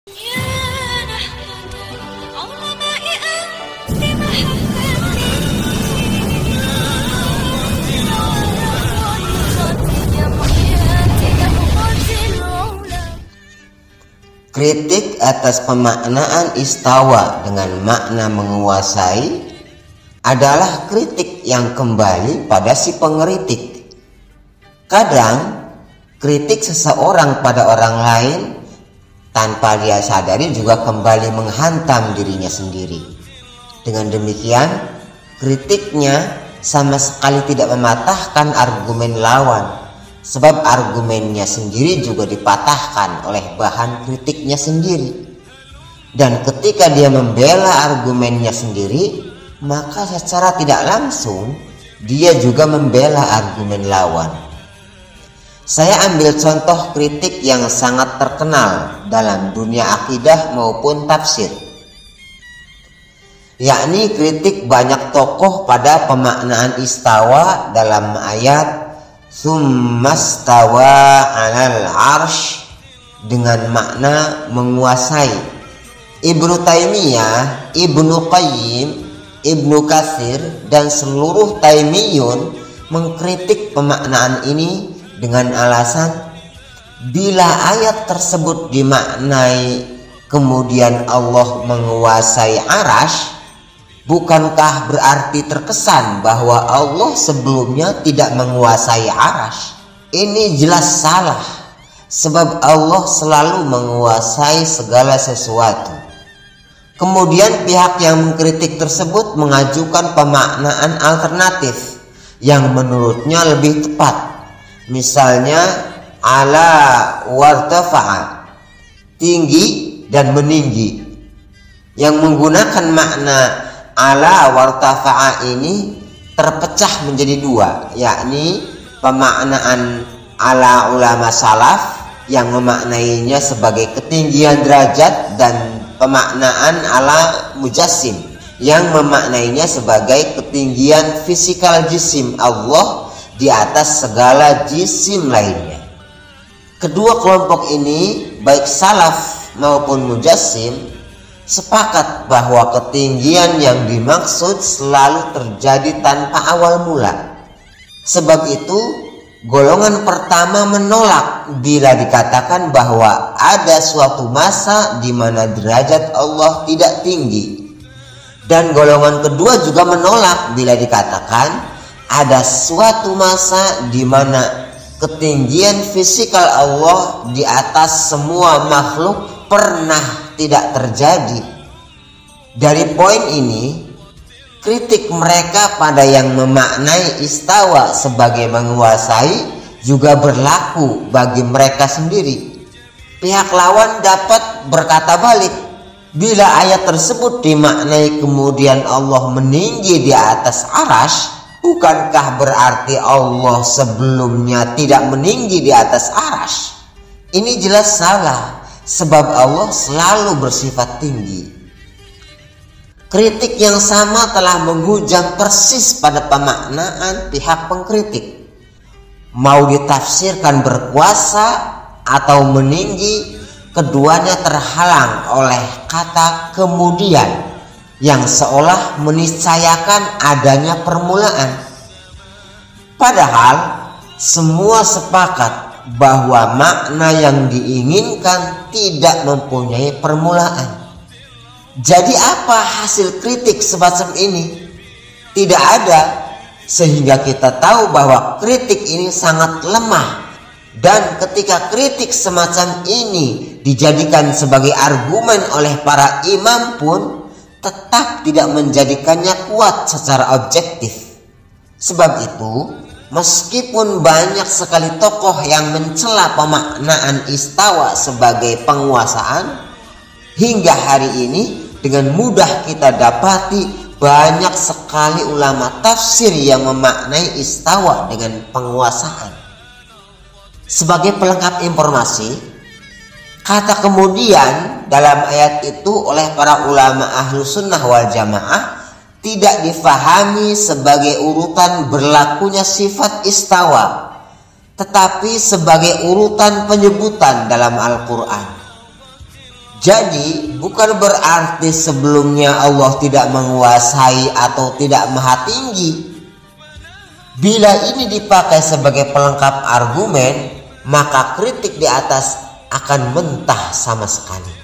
Kritik atas pemaknaan istawa dengan makna menguasai adalah kritik yang kembali pada si pengkritik. Kadang kritik seseorang pada orang lain tanpa dia sadari juga kembali menghantam dirinya sendiri. Dengan demikian, kritiknya sama sekali tidak mematahkan argumen lawan, sebab argumennya sendiri juga dipatahkan oleh bahan kritiknya sendiri. Dan ketika dia membela argumennya sendiri, maka secara tidak langsung dia juga membela argumen lawan. Saya ambil contoh kritik yang sangat terkenal dalam dunia akidah maupun tafsir, yakni kritik banyak tokoh pada pemaknaan istawa dalam ayat Tsummastawa 'alal 'arsy dengan makna menguasai. Ibnu Taimiyah, Ibnu Qayyim, Ibnu Katsir dan seluruh Taimiyun mengkritik pemaknaan ini dengan alasan bila ayat tersebut dimaknai kemudian Allah menguasai arasy, bukankah berarti terkesan bahwa Allah sebelumnya tidak menguasai arasy? Ini jelas salah, sebab Allah selalu menguasai segala sesuatu. Kemudian pihak yang mengkritik tersebut mengajukan pemaknaan alternatif yang menurutnya lebih tepat. Misalnya ala wartafa'a, tinggi dan meninggi. Yang menggunakan makna ala wartafa'a ini terpecah menjadi dua, yakni pemaknaan ala ulama salaf yang memaknainya sebagai ketinggian derajat dan pemaknaan ala mujassim yang memaknainya sebagai ketinggian fisikal jisim Allah di atas segala jisim lainnya. Kedua kelompok ini, baik salaf maupun mujassim, sepakat bahwa ketinggian yang dimaksud selalu terjadi tanpa awal mula. Sebab itu, golongan pertama menolak bila dikatakan bahwa ada suatu masa di mana derajat Allah tidak tinggi. Dan golongan kedua juga menolak bila dikatakan ada suatu masa di mana ketinggian fisikal Allah di atas semua makhluk pernah tidak terjadi. Dari poin ini, kritik mereka pada yang memaknai istawa sebagai menguasai juga berlaku bagi mereka sendiri. Pihak lawan dapat berkata balik, bila ayat tersebut dimaknai kemudian Allah meninggi di atas arasy, bukankah berarti Allah sebelumnya tidak meninggi di atas arasy? Ini jelas salah, sebab Allah selalu bersifat tinggi. Kritik yang sama telah menghujam persis pada pemaknaan pihak pengkritik. Mau ditafsirkan berkuasa atau meninggi, keduanya terhalang oleh kata kemudian yang seolah meniscayakan adanya permulaan. Padahal semua sepakat bahwa makna yang diinginkan tidak mempunyai permulaan. Jadi apa hasil kritik semacam ini? Tidak ada, sehingga kita tahu bahwa kritik ini sangat lemah. Dan ketika kritik semacam ini dijadikan sebagai argumen oleh para imam pun tetap tidak menjadikannya kuat secara objektif. Sebab itu, meskipun banyak sekali tokoh yang mencela pemaknaan istawa sebagai penguasaan, hingga hari ini dengan mudah kita dapati banyak sekali ulama tafsir yang memaknai istawa dengan penguasaan. Sebagai pelengkap informasi, kata kemudian dalam ayat itu oleh para ulama ahlu sunnah wal jamaah tidak difahami sebagai urutan berlakunya sifat istawa, tetapi sebagai urutan penyebutan dalam Al-Quran. Jadi bukan berarti sebelumnya Allah tidak menguasai atau tidak maha tinggi. Bila ini dipakai sebagai pelengkap argumen, maka kritik di atas akan mentah sama sekali.